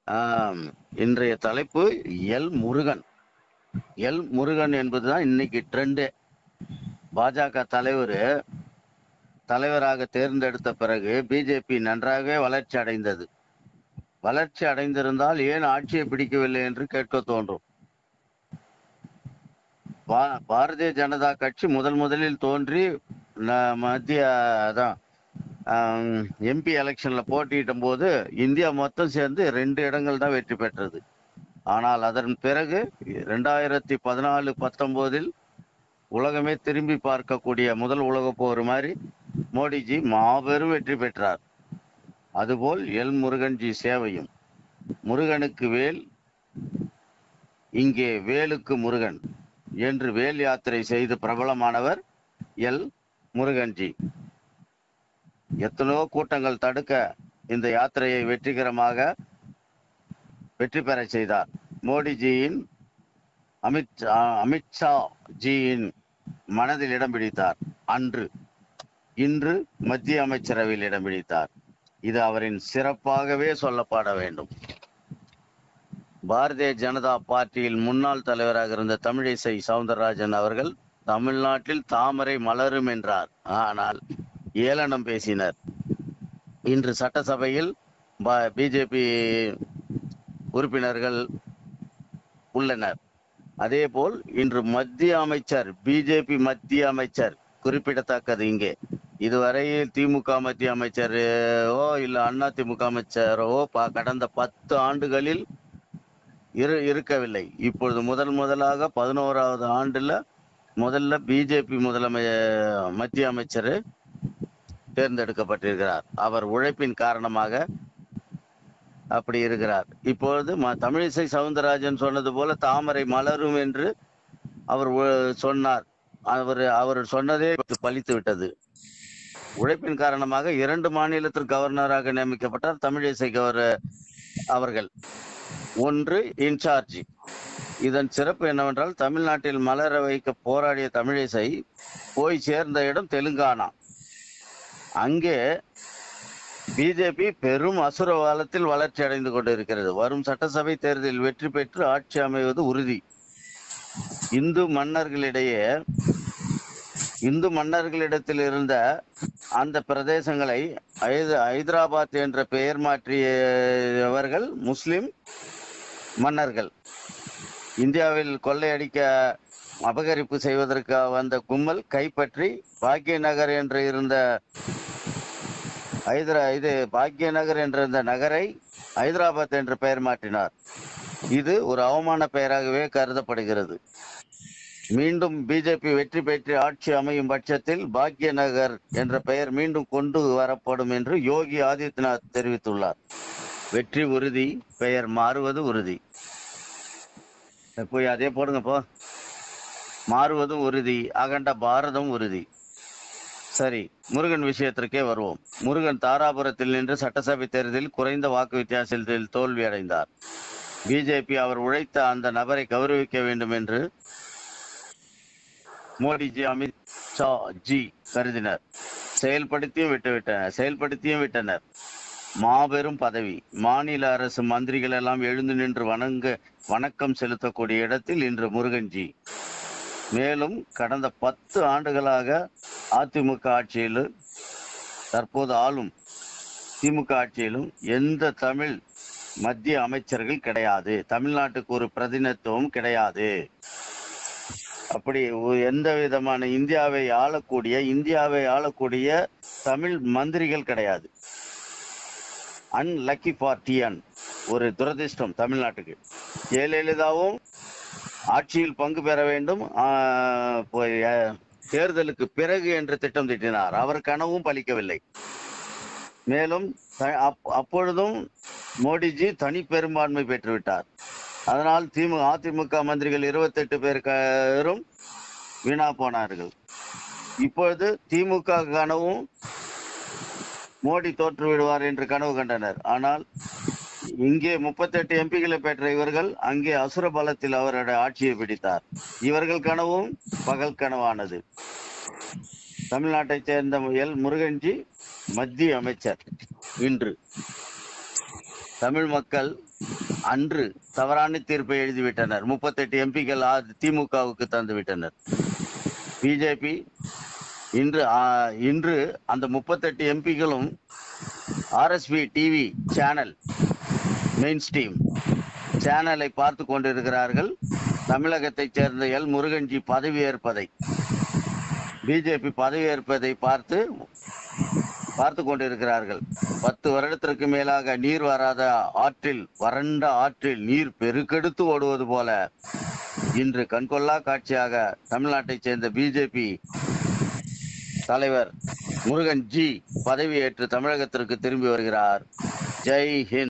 ஆம், இன்றைய தலைப்பு எல் முருகன். எல் முருகன் என்பதுதான் இன்னைக்கு ட்ரெண்டு. பாஜக தலைவராக தேர்ந்தெடுத்த பிறகு பிஜேபி நன்றாகவே வளர்ச்சி அடைந்தது. வளர்ச்சி அடைந்திருந்தால் ஏன் ஆட்சியை பிடிக்கவில்லை என்று கேட்க தோன்றும். பாரதிய ஜனதா கட்சி முதலில் தோன்றி மத்திய எம்பி எலெக்ஷன்ல போட்டியிடும் போது இந்தியா மொத்தம் சேர்ந்து 2 இடங்கள் தான் வெற்றி பெற்றது. ஆனால் அதன் பிறகு 2014-19 உலகமே திரும்பி பார்க்கக்கூடிய முதல் உலக போர் மாதிரி மோடிஜி மாபெரும் வெற்றி பெற்றார். அதுபோல் எல் முருகன்ஜி சேவையும். முருகனுக்கு வேல், இங்கே வேலுக்கு முருகன் என்று வேல் யாத்திரை செய்து பிரபலமானவர் எல் முருகன்ஜி. எத்தனையோ கூட்டங்கள் தடுக்க இந்த யாத்திரையை வெற்றி பெற செய்தார். மோடிஜியின் அமித்ஷா ஜியின் மனதில் இடம் பிடித்தார். இன்று மத்திய அமைச்சரவையில் இடம் பிடித்தார். இது அவரின் சிறப்பாகவே சொல்லப்பட வேண்டும். பாரதிய ஜனதா பார்ட்டியில் முன்னாள் தலைவராக இருந்த தமிழிசை சவுந்தரராஜன் அவர்கள் தமிழ்நாட்டில் தாமரை மலரும் என்றார். ஆனால் ஏளனம் பேசினர். இன்று சட்டசபையில் பிஜேபி உறுப்பினர்கள் உள்ளனர். அதேபோல் இன்று பிஜேபி மத்திய அமைச்சர் குறிப்பிடத்தக்கது. இங்கே இதுவரையில் திமுக மத்திய அமைச்சரோ இல்ல அண்ணா திமுக அமைச்சரோ கடந்த 10 ஆண்டுகளில் இருக்கவில்லை. இப்பொழுது முதலாக 11வது ஆண்டுல முதல்ல பிஜேபி மத்திய அமைச்சர் தேர்ந்தெடுக்கப்பட்டிருக்கிறார். அவர் உழைப்பின் காரணமாக அப்படி இருக்கிறார். இப்பொழுது தமிழிசை சவுந்தரராஜன் சொன்னது போல தாமரை மலரும் என்று அவர் சொன்னார். அவர் சொன்னதே பலித்து விட்டது. உழைப்பின் காரணமாக 2 மாநிலத்திற்கு கவர்னராக நியமிக்கப்பட்டார் தமிழிசை அவர்கள். ஒன்று இன்சார்ஜ். இதன் சிறப்பு என்னவென்றால் தமிழ்நாட்டில் மலர வைக்க போராடிய தமிழிசை போய் சேர்ந்த இடம் தெலுங்கானா. அங்கே பிஜேபி பெரும் அசுரவாலத்தில் வளர்ச்சி அடைந்து கொண்டிருக்கிறது. வரும் சட்டசபை தேர்தலில் வெற்றி பெற்று ஆட்சி அமைவது உறுதி. இந்து மன்னர்களிடத்தில் இருந்த அந்த பிரதேசங்களை ஹைதராபாத் என்ற பெயர் மாற்றியவர்கள் முஸ்லிம் மன்னர்கள். இந்தியாவில் கொள்ளையடிக்க அபகரிப்பு செய்வதற்கு வந்த கும்பல் கைப்பற்றி பாக்யநகர் என்று இருந்த நகரை ஹைதராபாத் என்று பெயர் மாற்றினார். இது ஒரு அவமான பெயராகவே கருதப்படுகிறது. மீண்டும் பிஜேபி வெற்றி பெற்று ஆட்சி அமையும் பட்சத்தில் பாக்யநகர் என்ற பெயர் மீண்டும் கொண்டு வரப்படும் என்று யோகி ஆதித்யநாத் தெரிவித்துள்ளார். வெற்றி உறுதி, பெயர் மாறுவது உறுதி. போய் அதே போடுங்க போ. மாறுவதும் உறுதி, அகண்ட பாரதம் உறுதி. சரி, முருகன் விஷயத்திற்கே வருவோம். முருகன் தாராபுரத்தில் நின்று சட்டசபை தேர்தலில் குறைந்த வாக்கு வித்தியாசத்தில் தோல்வி அடைந்தார். பிஜேபி அவர் உழைத்த அந்த நபரை கௌரவிக்க வேண்டும் என்று மோடிஜி, அமித்ஷா ஜி கருதினர். செயல்படுத்தியும் விட்டனர். மாபெரும் பதவி. மாநில அரசு மந்திரிகள் எல்லாம் எழுந்து நின்று வணக்கம் செலுத்தக்கூடிய இடத்தில் இன்று முருகன்ஜி. மேலும் கடந்த 10 ஆண்டுகளாக அதிமுக ஆட்சியிலும் தற்போது ஆளும் திமுக ஆட்சியிலும் எந்த தமிழ் மத்திய அமைச்சர்கள் கிடையாது. தமிழ்நாட்டுக்கு ஒரு பிரதிநிதித்துவம் கிடையாது. அப்படி எந்த விதமான இந்தியாவை ஆளக்கூடிய தமிழ் மந்திரிகள் கிடையாது. அன்லக்கி ஃபார் டிஎன், ஒரு துரதிர்ஷ்டம் தமிழ்நாட்டுக்கு. ஜெயலலிதாவும் ஆட்சியில் பங்கு பெற வேண்டும் தேர்தலுக்கு பிறகு என்று திட்டம் தீட்டினார். அவர் கனவும் பலிக்கவில்லை. மேலும் அப்பொழுதும் மோடிஜி தனி பெரும்பான்மை பெற்றுவிட்டார். அதனால் அதிமுக மந்திரிகள் 28 பேரும் வீணா போனார்கள். இப்பொழுது திமுக கனவும் மோடி தோற்று விடுவார் என்று கனவு கண்டனர். ஆனால் இங்கே 38 எம்பிகளை பெற்ற இவர்கள் அங்கே அசுர பலத்தில் அவருடைய ஆட்சியை பிடித்தார். இவர்கள் கனவும் பகல் கனவானது. தமிழ்நாட்டைச் சேர்ந்த எல் முருகன்ஜி மத்திய அமைச்சர். இன்று தமிழ் மக்கள் அன்று தவறான தீர்ப்பை எழுதிவிட்டனர். 38 எம்பிக்கள் திமுகவுக்கு தந்துவிட்டனர். பிஜேபி இன்று அந்த 38 எம்பிக்களும் RSP TV channel, main stream சேனலை பார்த்து கொண்டிருக்கிறார்கள். தமிழகத்தைச் சேர்ந்த எல் முருகன்ஜி பதவியேற்பதை, பிஜேபி பதவியேற்பதை பார்த்து கொண்டிருக்கிறார்கள். 10 வருடத்திற்கு மேலாக நீர் வராத ஆற்றில், வறண்ட ஆற்றில் நீர் பெருக்கெடுத்து ஓடுவது போல இன்று கண்கொள்ளா காட்சியாக தமிழ்நாட்டைச் சேர்ந்த பிஜேபி தலைவர் முருகன்ஜி பதவியேற்று தமிழகத்திற்கு திரும்பி வருகிறார். ஜெய் ஹிந்த்.